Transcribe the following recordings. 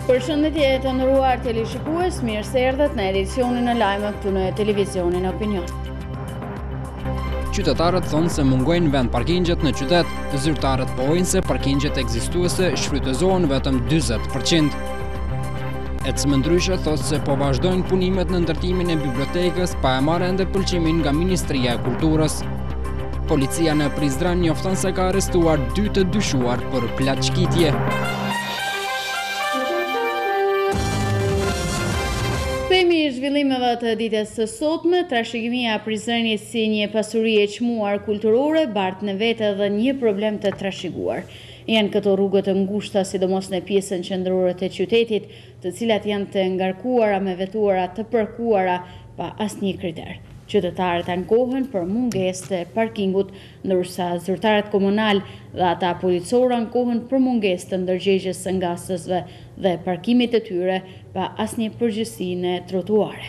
Përshëndetje të nderuar teleshikues, mirë se erdhët në edicionin e lajmeve këtu në Televizionin Opinion. Qytetarët thonë se mungojnë vend parkingjet në qytet, zyrtarët pohojnë se parkingjet ekzistuese shfrytëzohen vetëm 40%. Ecme ndryshe thotë se po vazhdojnë punimet në ndërtimin e bibliotekës pa e marrë ende pëlqimin nga Ministria e Kulturës. Policia në Prizren njofton se ka arrestuar 2 të dyshuar për plaçkitje. Themi i zhvillimeve të ditës së sotme, trashëgimia e Prizrenit si një pasuri e çmuar kulturore bart në vete edhe një problem të trashëguar. Janë këto rrugët e ngushta, sidomos në pjesën qendrore të qytetit, të cilat janë të ngarkuara me vetura të parkuara pa asnjë kriter. Qytetarët ankohen për mungesë të parkingut, ndërsa zyrtarët komunal dhe ata policor ankohen për mungesë të ndërgjegjjes së ngastësve dhe parkimit të tyre pa asnjë përgjegjësi në trotuare.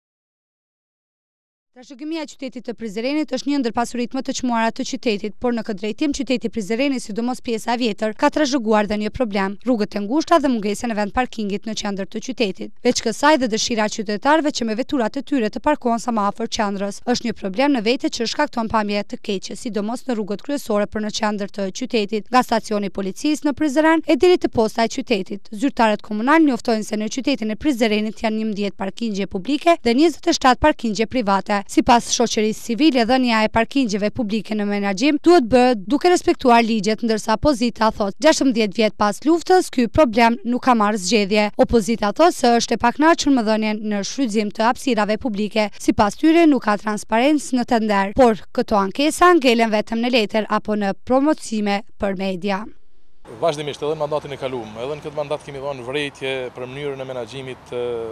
Trashëgimia e qytetit të Prizrenit është një ndër pasuritë më të çmuara të qytetit, por në këtë drejtim qyteti Prizrenit, sidomos pjesa e vjetër, ka trashëguar dhe një problem: rrugët e ngushta dhe mungesën e vend parkingit në qendër të qytetit. Veç kësaj dhe dëshira e qytetarëve që me veturat e tyre të parkohen sa më afër qendrës është një problem në vete që shkakton pamje të keqe, sidomos në rrugët kryesore për në qendër të qytetit, nga stacioni i policisë në Prizren e deri te posta e qytetit. Zyrtarët komunal njoftojnë se në qytetin e Prizrenit janë 11 parkingje publike dhe 27 parkingje private. Sipas shoqërisë civile, dhënia e parkingjeve publike në menaxhim duhet bëhet duke respektuar ligjet, ndërsa opozita thotë 16 vjet pas luftës ky problem nuk ka marrë zgjedhje. Opozita thotë se është e pakënaqur me dhënien në shfrytëzim të hapësirave publike. Sipas tyre nuk ka transparencë në tender, por këto ankesa ngelen vetëm në letër apo në promocime për media. Vazhdimisht edhe në mandatin e kaluar, edhe në këtë mandat kemi dhënë vërejtje për mënyrën e menaxhimit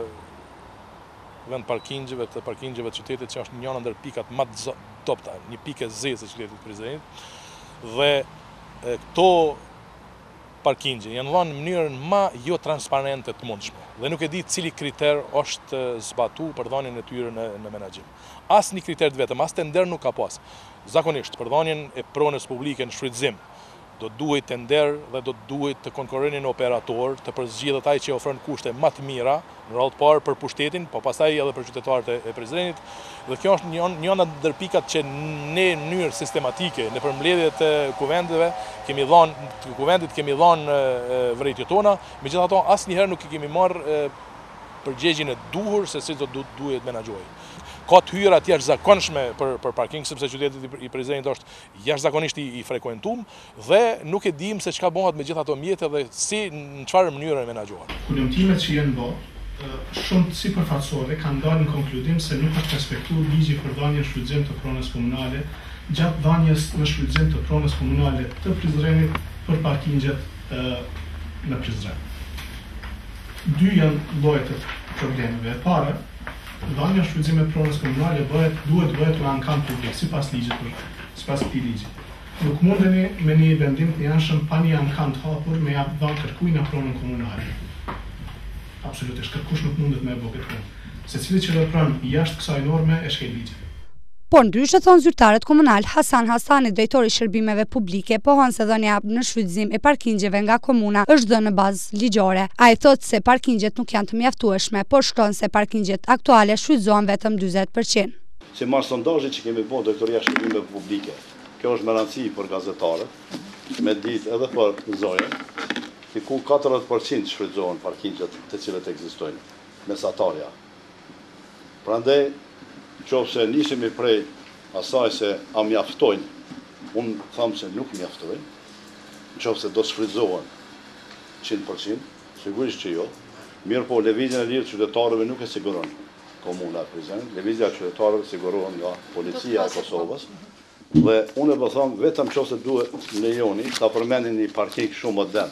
vend parkingjeve të parkingjeve të qytetit, që është njëra ndër pikat më të topta, një pikë e zezë e qytetit të Prizrenit. Dhe këto parkingje janë dhënë në mënyrën më jo transparente të mundshme dhe nuk e di cili kriter është zbatuar për dhënien e tyre në menaxhim. Asnjë kriter të vetëm, as tender nuk ka pas. Zakonisht për dhënien e pronës publike në shfrytëzim do duhet tender dhe do duhet të konkurrojnë në operator, të përzgjidhet ai që ofron kushte më të mira, në radhë të parë për pushtetin, po pastaj edhe për qytetarët e Prizrenit. Dhe kjo është një ndër pikat që ne në mënyrë sistematike në përmbledhjet e kuvendeve kemi dhënë vërejtjet tona, megjithatë asnjëherë nuk i kemi marrë përgjigjen e duhur se si do duhet menaxhohej. Ka të hyra të jashtëzakonshme për parking, sepse qyteti i Prizrenit është jashtëzakonisht i frekuentuar dhe nuk e dim se çka bëhet me gjithë ato mjete dhe si në çfarë mënyre menaxhohen. Kulumtimet që janë bërë shumë sipërfaqësore kanë dalë në konkludim se nuk është respektuar ligji për dhënien në shfrytëzim të pronës komunale gjatë dhënies në shfrytëzim të pronës komunale të Prizrenit për parkingjet në Prizren. Dy janë llojet e problemeve. E para, dhënia në shfrytëzim e pronës komunale duhet bëhet në ankan publik sipas këtij ligji. Nuk mundeni me një vendim të jashtëm pa një ankan të hapur me ja dhënë kërkuj në pronën komunale. Absolutisht, kërkush nuk mundet me e bë këtë punë. Secili që vepron jashtë kësaj norme e shkel ligjin. Por ndryshe thonë zyrtarët komunal, Hasan Hasani, drejtori i shërbimeve publike, pohon se dhënia në shfrytëzim e parkingjeve nga komuna është dhënë në bazë ligjore. Ai thotë se parkingjet nuk janë të mjaftueshme, por shkron se parkingjet aktuale shfrytëzohen vetëm 40%. Si marrë sondazhin që kemi bërë drejtoria e shërbimeve publike, kjo është me rëndësi për gazetarët, me ditë edhe për zonën, ku 40% shfrytëzohen parkingjet të cilët ekzistojnë, mesatarja. Prandaj, nëse nisemi prej asaj se a mjaftojnë, unë thamë se nuk mjaftojnë, nëse do shfrytëzohen 100%, sigurisht që jo, mirë po lëvizjen e lirë të qytetarëve nuk e siguron komuna e Prizrenit, lëvizja e qytetarëve sigurohen nga policia e Kosovës, dhe unë e them vetëm nëse duhet lejoni ta përmendin një parking shumë modern.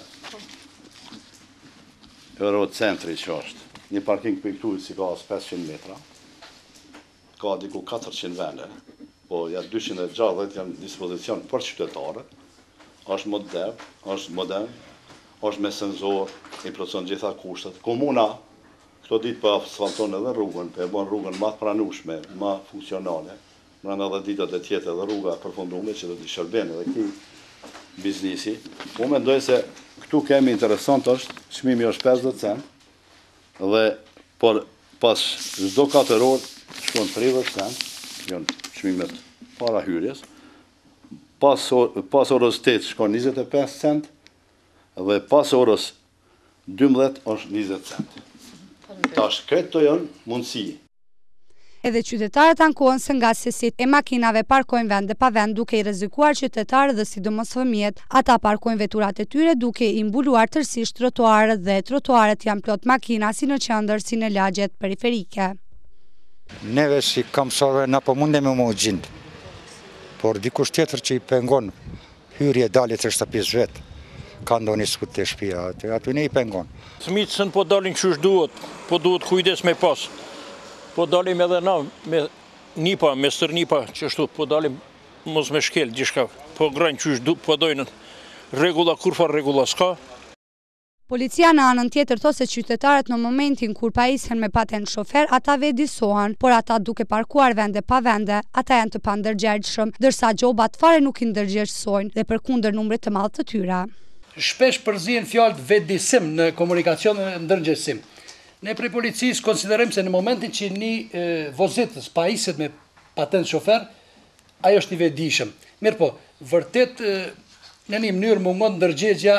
Eurocentri që është, një parking për këtu si ka 500 metra, ka diku 400 vende, po ja 260 janë dispozicion për qytetarët, është modern, është me senzor, i plotson gjitha kushtet. Komuna, këto ditë për asfalton edhe rrugën, për e bon rrugën më të pranueshme, më funksionale, brenda edhe ditët e tjetër edhe rruga përfundume që do të shërben edhe këtij biznesi. Unë mendoj se këtu Ktu kemi interesant është, çmimi është 50 cent, dhe por pas çdo 4 orë shkon 30 cent, janë çmimet para hyrjes. Pas orës 8 shkon 25 cent, dhe pas orës 12 është 20 cent. Tash këto janë mundësi. Edhe qytetarët ankohen se nga sesit e makinave parkojnë vende pa vend, duke i rrezikuar qytetarët dhe sidomos fëmijët. Ata parkojnë veturat e tyre duke i mbuluar tërësisht trotuarët dhe trotuarët janë plot makina si në qendër si në lagjet periferike. Neve si kamësorëve na po mundemi me u gjindë, por dikush tjetër që i pengon hyrje dalje të shtëpisë vetë, ka ndonjë skut të shtëpia, aty ne i pengon. Fëmijët s'në po dalin qysh duhet, po duhet kujdes me pas. Po dalim edhe na me nipa, me stërnipa, qështu, po dalim mos me shkel, gjithka, po grajnë qysh duhet, po dojnë regula, kur fa regula s'ka. Policia në anën tjetër thosë se qytetarët në momentin kur pajisen me patent shofer, ata vedisohen, por ata duke parkuar vende pa vende, ata janë të pandërgjegjshëm, ndërsa gjobat fare nuk i ndërgjegjësojnë dhe përkundër numrit të madh të tyre. Shpesh përzihen fjalët vedisim në komunikacion dhe ndërgjegjësim. Ne prej policisë konsiderojmë se në momentin që një vozitës pajiset me patent shofer, ajo është i vedishëm. Mirë po, vërtet në një mënyrë mungon ndërgjegjja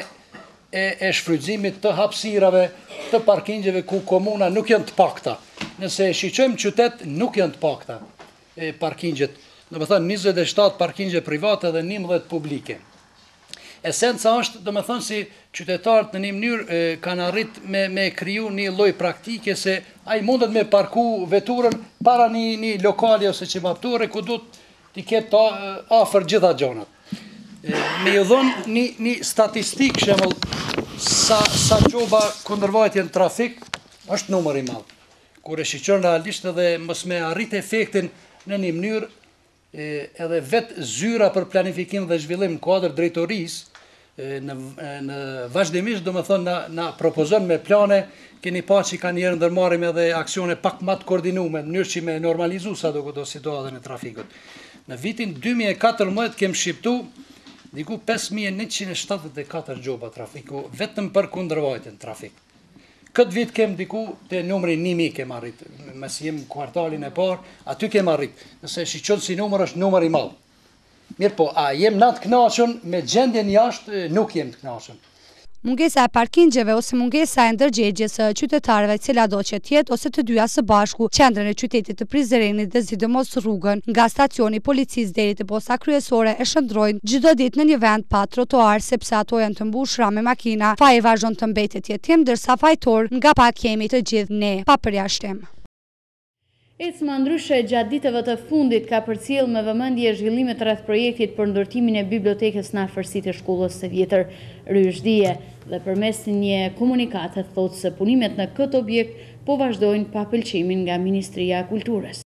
e shfrytëzimit të hapësirave, të parkingjeve ku komuna nuk janë të pakta. Nëse shiqojmë qytet, nuk janë të pakta parkingjet. Do të thënë 27 parkingje private dhe 11 publike. Esenca është, do me thënë, si qytetarët në një mënyrë kanë arrit me kriju një lloj praktike se ai mundet me parku veturën para një lokali ose qimaptore ku do t'i ketë afër gjitha gjonat. Me ju dhënë një statistik, shembull, sa gjoba kundërvajtje në trafik, është numër i madh. Kur e shiqon realisht edhe mos me arrit efektin në një mënyrë, edhe vetë zyra për planifikim dhe zhvillim në kuadër drejtorisë, në vazhdimisht do me thonë na propozon me plane, keni pa që ka njerë ndërmarim edhe aksione pak më të koordinume, në mënyrë që me normalizu sa do këto situatën e trafikut. Në vitin 2014 kem shqiptu diku 5174 gjoba trafiku, vetëm për kundërvajtjen trafik. Këtë vit kem diku të numri 1000 kem arrit, mes jem kvartalin e parë, aty kem arrit, nëse shiqon si numër është numër i madh. Mirë po, a jem natë kënaqur me gjendjen jashtë, nuk jem të kënaqur. Mungesa e parkingjeve ose mungesa e ndërgjegjjes së qytetarëve, cila do që tjetë ose të dyja së bashku, qendrën e qytetit të Prizrenit dhe sidomos rrugën nga stacioni policisë deri te posta kryesore e shndrojnë çdo ditë në një vend pa trotuar, sepse ato janë të mbushura me makina. Faji vazhdon të mbetet jetim, ndërsa fajtor nga pak jemi të gjithë ne, pa përjashtim. Ecma ndryshe gjatë ditëve të fundit ka përcjell me vëmendje zhvillimet rreth projektit për ndërtimin e bibliotekës në afërsitë të shkollës së vjetër Ryzhdie dhe përmes një komunikate thotë se punimet në këtë objekt po vazhdojnë pa pëlqimin nga Ministria e Kulturës.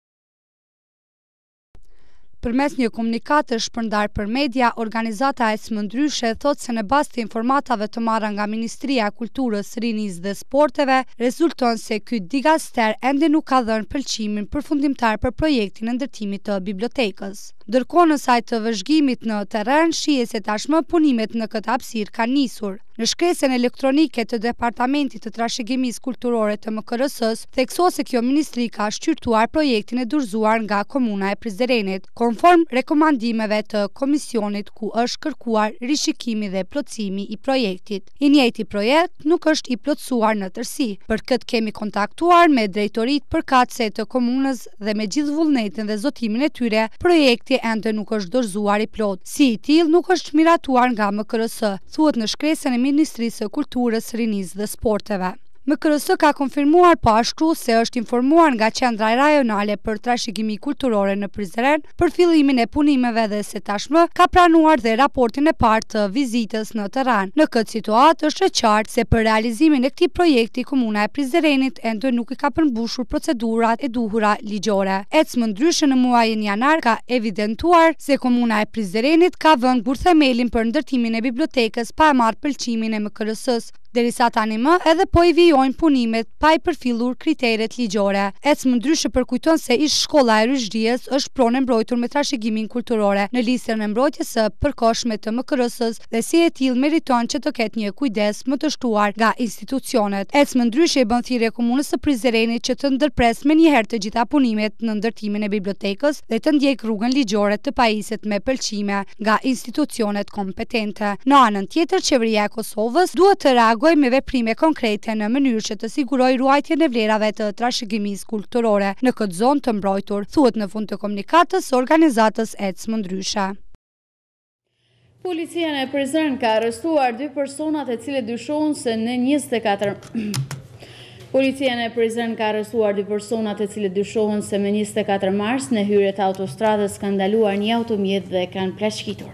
Përmes një komunikate shpërndar për media, organizata Ecma ndryshe thotë se në bazë të informatave të marra nga Ministria e Kulturës, Rinisë dhe Sporteve, rezulton se ky digaster ende nuk ka dhënë pëlqimin përfundimtar për projektin e ndërtimit të bibliotekës. Ndërkohë në sajt të vëzhgimit në terren shihet se tashmë punimet në këtë hapësirë kanë nisur. Në shkresën elektronike të Departamentit të Trashëgimisë Kulturore të MKRS-s, theksohet se kjo ministri ka shqyrtuar projektin e dorëzuar nga Komuna e Prizrenit, konform rekomandimeve të komisionit ku është kërkuar rishikimi dhe plotësimi i projektit. I njëjti projekt nuk është i plotësuar në tërësi. Për këtë kemi kontaktuar me drejtoritë përkatëse të komunës dhe me gjithë vullnetin dhe zotimin e tyre, projekti ende nuk është dorëzuar i plot. Si i tillë nuk është miratuar nga MKRS, thuhet në shkresën e Ministrisë së Kulturës, Rinisë dhe Sporteve. MKRS ka konfirmuar po ashtu se është informuar nga Qendra Rajonale për Trashëgimi Kulturore në Prizren për fillimin e punimeve dhe se tashmë ka pranuar dhe raportin e parë të vizitës në terren. Në këtë situatë është e qartë se për realizimin e këtij projekti Komuna e Prizrenit ende nuk i ka përmbushur procedurat e duhura ligjore. Ecma ndryshe në muajin janar ka evidentuar se Komuna e Prizrenit ka vënë gurthemelin për ndërtimin e bibliotekës pa marrë pëlqimin e MKRS-s. derisa tani më edhe po i vijojnë punimet pa i përfillur kriteret ligjore. Ecmë ndryshe përkujton se ish shkolla e Ryshdies është pronë mbrojtur me trashëgimin kulturore në listën e mbrojtjes së përkohshme të MKR-s dhe si e tillë meriton që të ketë një kujdes më të shtuar nga institucionet. Ecmë ndryshe i bën thirrje komunës së Prizrenit që të ndërpres menjëherë të gjitha punimet në ndërtimin e bibliotekës dhe të ndjek rrugën ligjore të pajiset me pëlqime nga institucionet kompetente. Në anën tjetër, qeveria e Kosovës duhet të reagojë me veprime konkrete në mënyrë që të sigurojë ruajtjen e vlerave të trashëgimisë kulturore në këtë zonë të mbrojtur, thuhet në fund të komunikatës së organizatës Ecmë ndryshe. Policia në Prizren ka arrestuar 2 persona të cilët dyshohen se në 24 Policia në Prizren ka arrestuar 2 persona të cilët dyshohen se më 24 mars në hyrje të autostradës kanë ndaluar një automjet dhe kanë plagjitur.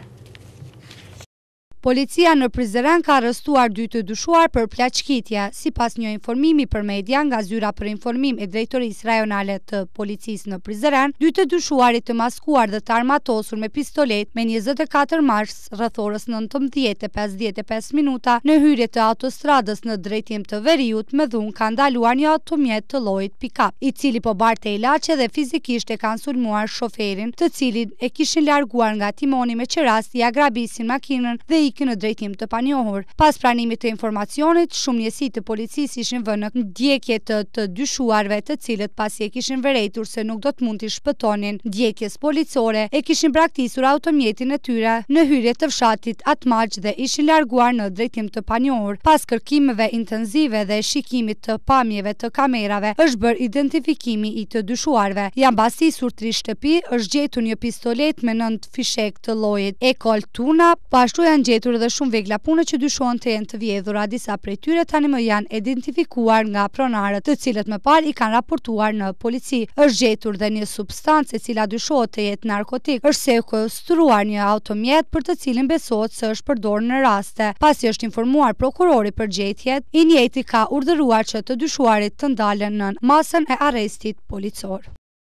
Policia në Prizren ka arrestuar 2 të dyshuar për plagjitie. Sipas një informimi për media nga zyra për informim e drejtorisë rajonale të policisë në Prizren, 2 të dyshuarit të maskuar dhe të armatosur me pistolet me 24 mars rreth orës 19:55 minuta në hyrje të autostradës në drejtim të Veriut me dhunë ka ndaluar një automjet të llojit pick-up, i cili po barte ilaçe dhe fizikisht e kanë sulmuar shoferin, të cilin e kishin larguar nga timoni me qerast i agrabisin makinën dhe në drejtim të panjohur. Pas pranimit të informacionit, shumë njësi të policisë ishin vënë në ndjekje të dyshuarve, të cilët pasi e kishin vërejtur se nuk do të mund t'i shpëtonin ndjekjes policore, e kishin braktisur automjetin e tyre në hyrje të fshatit Atmaq dhe ishin larguar në drejtim të panjohur. Pas kërkimeve intenzive dhe shikimit të pamjeve të kamerave, është bërë identifikimi i të dyshuarve. Janë bastisur 3 shtëpi, është gjetur një pistolet me 9 fishek të llojit Colt Tuna, pashtu janë gjetur dhe shumë vegla pune që dyshohen të jenë të vjedhura. Disa prej tyre tani më janë identifikuar nga pronarët, të cilët më parë i kanë raportuar në polici. Është gjetur dhe një substancë e cila dyshohet të jetë narkotik. Është sekuestruar një automjet për të cilin besohet se është përdorur në raste. Pasi është informuar prokurori për gjetjet, i njëjti ka urdhëruar që të dyshuarit të ndalen në masën e arrestit policor.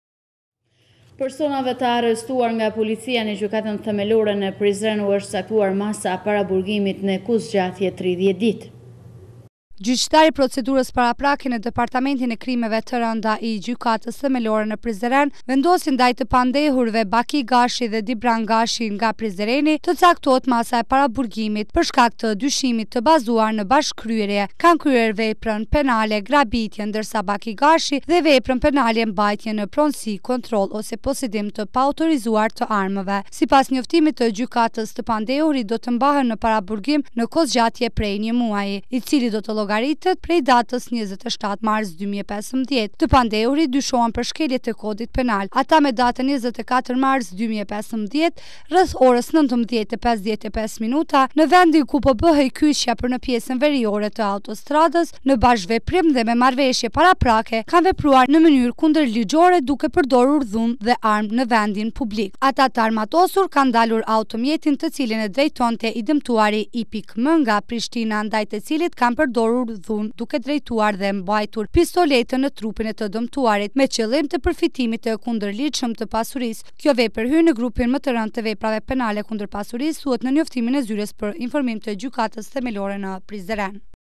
Personave të arrestuar nga policia në gjykatën themelore në Prizren u është caktuar masa para burgimit në kushtgjatje 30 ditë. Gjyqtari i procedurës paraprake në Departamentin e Krimeve të Rënda i gjykatës themelore në Prizren vendosi ndaj të pandehurve Baki Gashi dhe Dibran Gashi nga Prizreni të caktohet masa e paraburgimit për shkak të dyshimit të bazuar në bashkëkryerje. Kanë kryer veprën penale grabitje, ndërsa Baki Gashi dhe veprën penale mbajtje në pronësi, kontroll ose posedim të paautorizuar të armëve. Sipas njoftimit të gjykatës, të pandehurit do të mbahen në paraburgim në kozgjatje prej një muaji, i cili do të llogaritet prej datës 27 mars 2015. Të pandehurit dyshohen për shkelje të kodit penal. Ata me datën 24 mars 2015 rreth orës 19:55 minuta në vendin ku po bëhej kyçja për në pjesën veriore të autostradës në bashkëveprim dhe me marrëveshje paraprake kanë vepruar në mënyrë kundërligjore duke përdorur dhunë dhe armë në vendin publik. Ata të armatosur kanë dalur automjetin të cilin e drejtonte i dëmtuari IPM nga Prishtina, ndaj të cilit kanë përdorur dhunë duke drejtuar dhe mbajtur pistoletën në trupin e të dëmtuarit me qëllim të përfitimit të kundërligjshëm të pasurisë. Kjo vepër hyn në grupin më të rëndë të veprave penale kundër pasurisë, thuhet në njoftimin e zyres për informim të gjykatës themelore në Prizren.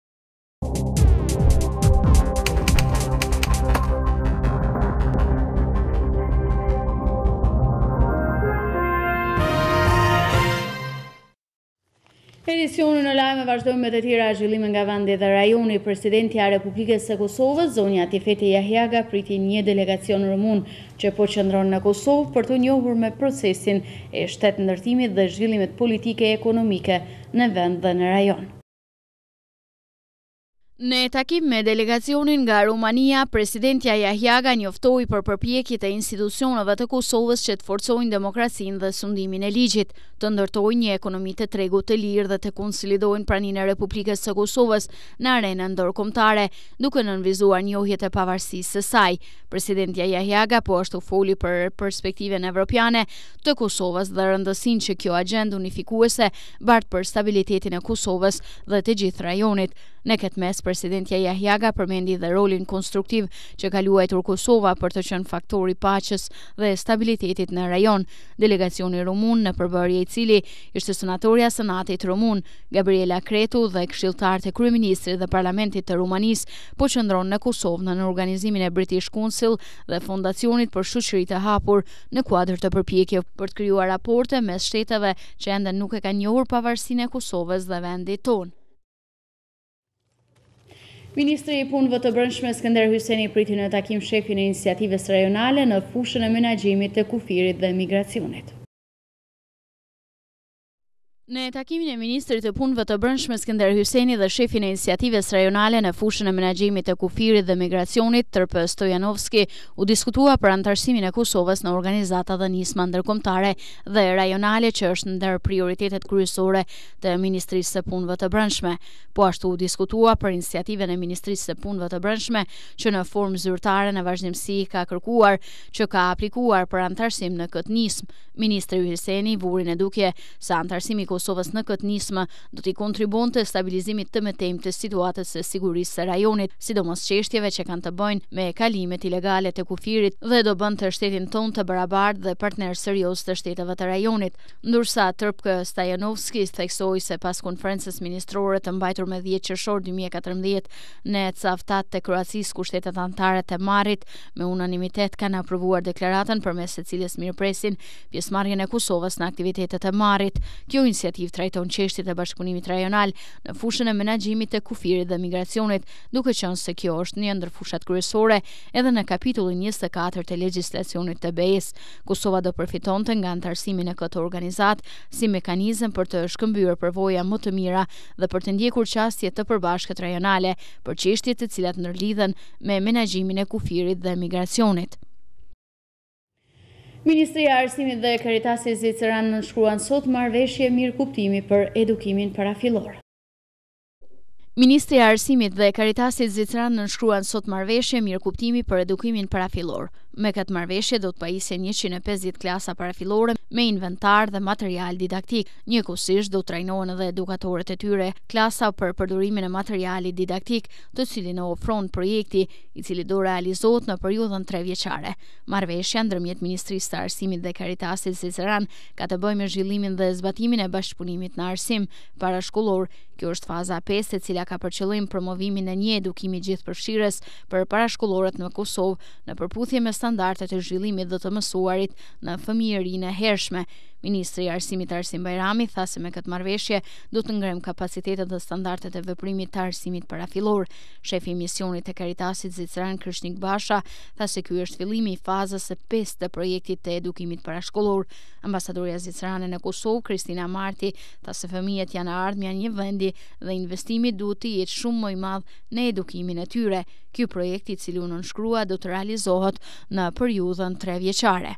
Edicionin në lajme vazhdojmë me të tjera zhvillime nga vendi dhe rajoni. Presidentja e Republikës së Kosovës, zonja Tifeti Jahjaga, priti një delegacion rumun që po qëndron në Kosovë për të njohur me procesin e shtetëndërtimit dhe zhvillimit politike e ekonomike në vend dhe në rajon. Në takim me delegacionin nga Rumania, presidentja Jahjaga njoftoi për përpjekjet e institucioneve të Kosovës që të forcojnë demokracinë dhe sundimin e ligjit, të ndërtojnë një ekonomi të tregut të lirë dhe të konsolidojnë praninë e Republikës së Kosovës në arenën ndërkombëtare, duke nënvizuar njohjet e pavarësisë së saj. Presidentja Jahjaga po ashtu foli për perspektiven evropiane të Kosovës dhe rëndësinë që kjo agjendë unifikuese bart për stabilitetin e Kosovës dhe të gjithë rajonit. Në këtë mes, presidentja Jahjaga përmendi dhe rolin konstruktiv që ka luajtur Kosova për të qenë faktor i paqes dhe stabilitetit në rajon. Delegacioni rumun në përbërje i cili ishte senatorja e Senatit rumun, Gabriela Kretu dhe këshilltarët e kryeministrit dhe parlamentit të Rumanisë po qëndron në Kosovë në organizimin e British Council dhe Fondacionit për Shoqëri të Hapur në kuadër të përpjekjeve për të krijuar raporte mes shteteve që ende nuk e kanë njohur pavarësinë e Kosovës dhe vendit tonë. Ministri i Punëve të Brendshme Skënder Hyrseni priti në takim shefin e iniciativës rajonale në fushën e menaxhimit të kufirit dhe migracionit. Në takimin e Ministrit të Punëve të Brendshme Skënder Hyrseni dhe shefin e iniciativës rajonale në fushën e menaxhimit të kufirit dhe migracionit, Tërp Stojanovski, u diskutua për antarësimin e Kosovës në organizata dhe nisma ndërkombëtare dhe rajonale që është ndër prioritetet kryesore të Ministrisë së Punëve të Brendshme. Po ashtu u diskutua për iniciativën e Ministrisë së Punëve të Brendshme që në formë zyrtare në vazhdimsi ka kërkuar që ka aplikuar për antarësim në këtë nismë. Ministri Hyrseni vuri në dukje se antarësimi Kosovës në këtë nismë do t'i kontribuonte stabilizimit të mëtejmë të situatës së sigurisë së rajonit, sidomos çështjeve që kanë të bëjnë me kalimet ilegale të kufirit dhe do bën të shtetin tonë të barabartë dhe partner serioz të shteteve të rajonit. Ndërsa Tërp Stojanovski theksoi se pas konferencës ministrore të mbajtur me 10 qershor 2014 në Cavtat të Kroacisë, ku shtetet anëtare të marrit me unanimitet kanë aprovuar deklaratën përmes së cilës mirëpresin pjesëmarrjen e Kosovës në aktivitetet e marrit. Kjo iniciativë trajton çështjet e bashkëpunimit rajonal në fushën e menaxhimit të kufirit dhe migracionit, duke qenë se kjo është një ndër fushat kryesore edhe në kapitullin 24 të legjislacionit të BE-s. Kosova do përfitonte nga antarësimi në këtë organizat si mekanizëm për të shkëmbyer përvoja më të mira dhe për të ndjekur qasje të përbashkët rajonale për çështjet të cilat ndërlidhen me menaxhimin e kufirit dhe migracionit. Ministri i Arsimit dhe Karitasit Zviceran nënshkruan sot marrëveshje mirëkuptimi për edukimin parafillor. Ministri i Arsimit dhe Karitasit Zviceran nënshkruan sot marrëveshje mirëkuptimi për edukimin parafillor. Me këtë marrëveshje do të pajisen 150 klasa parafillore me inventar dhe material didaktik. Njëkohësisht do të trajnohen edhe edukatorët e tyre klasa për përdorimin e materialit didaktik, të cilin e ofron projekti, i cili do realizohet në periudhën 3 vjeçare. Marrëveshja ndërmjet Ministrisë së Arsimit dhe Karitasit Zviceran ka të bëjë me zhvillimin dhe zbatimin e bashkëpunimit në arsim parashkollor. Kjo është faza 5 e cila ka për qëllim promovimin e një edukimi gjithëpërfshirës për parashkollorët në Kosovë në përputhje me standardet e zhvillimit dhe të mësuarit në fëmijërinë e hershme. Ministri i Arsimit Arsim Bajrami tha se me këtë marrëveshje do të ngrem kapacitetet dhe standardet e veprimit të arsimit parafillor. Shefi i misionit të Karitasit Zviceran Krishnik Basha tha se ky është fillimi i fazës së 5 të projektit të edukimit parashkollor. Ambasadorja zvicerane në Kosovë, Kristina Marti, tha se fëmijët janë ardhmja e një vendi dhe investimi duhet të jetë shumë më i madh në edukimin e tyre. Ky projekt, i cili u nënshkrua, do të realizohet në periudhën 3 vjeçare.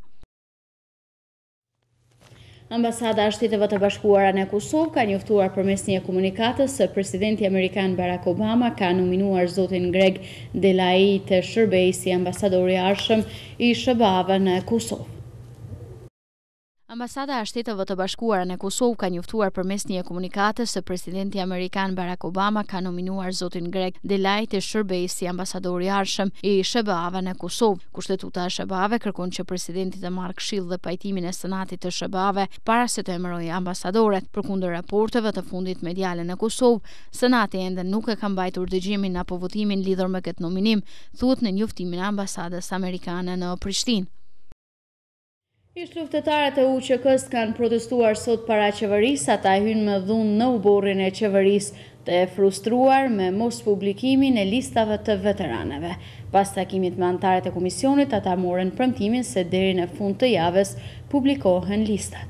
Ambasada e Shteteve të Bashkuara në Kosovë ka njoftuar përmes një komunikatës se presidenti amerikan Barack Obama ka nominuar zotin Greg Delay të shërbejë si ambasador i arshëm i SBA-ve në Kosovë. Ambasada e Shteteve të Bashkuara në Kosovë ka njoftuar përmes një komunikate se presidenti amerikan Barack Obama ka nominuar zotin Greg Delay të shërbejë si ambasador i arshëm i SBA-ve në Kosovë. Kushtetuta e SBA-ve kërkon që presidenti të marrë këshill dhe pajtimin e Senatit të SBA-ve para se të emërojë ambasadorët. Përkundër raporteve të fundit mediale në Kosovë, Senati ende nuk e ka mbajtur dëgjimin apo votimin lidhur me këtë nominim, thuhet në njoftimin e ambasadës amerikane në Prishtinë. Ish luftëtarët e UÇK-s kanë protestuar sot para qeverisë, ata hynë me dhunë në uborrin e qeverisë, të frustruar me mos publikimin e listave të veteranëve. Pas takimit me anëtarët e komisionit, ata morën premtimin se deri në fund të javës publikohen listat.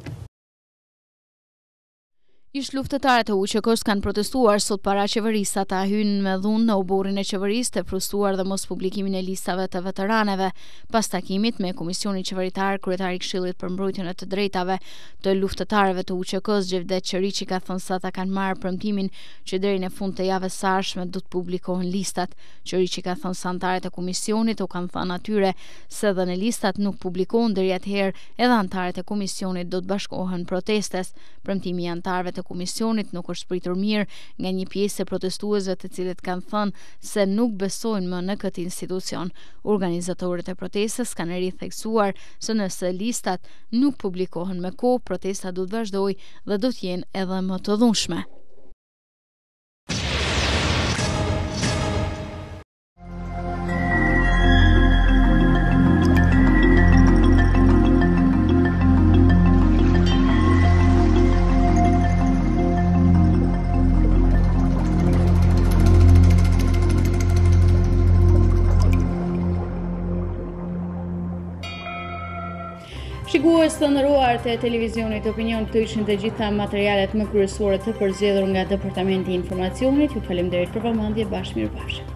Ish luftëtarët e UÇK-s kanë protestuar sot para qeverisë, ata hynë me dhunë në uborrin e qeverisë të frustruar dhe mos publikimin e listave të veteranëve. Pas takimit me Komisionin Qeveritar, kryetari i Këshillit për Mbrojtjen e të Drejtave të Luftëtarëve të UÇK-s, Gjevdet Qeriçi, ka thënë se ata kanë marrë premtimin që deri në fund të javës së ardhshme do të publikohen listat. Qeriçi ka thënë se anëtarët e komisionit u kanë thënë atyre se dhe në listat nuk publikohen deri atëherë edhe anëtarët e komisionit do të bashkohen protestes. Premtimi i anëtarëve të të komisionit nuk është pritur mirë nga një pjesë e protestuesve të cilët kanë thënë se nuk besojnë më në këtë institucion. Organizatorët e protestës kanë ritheksuar se nëse listat nuk publikohen me kohë, protesta do të vazhdojë dhe do të jenë edhe më të dhunshme. Shikues të nderuar të Televizionit Opinion, këto ishin të gjitha materialet më kryesore të përzgjedhur nga Departamenti i Informacionit. Ju falenderoj për vëmendje, mirëpafshim.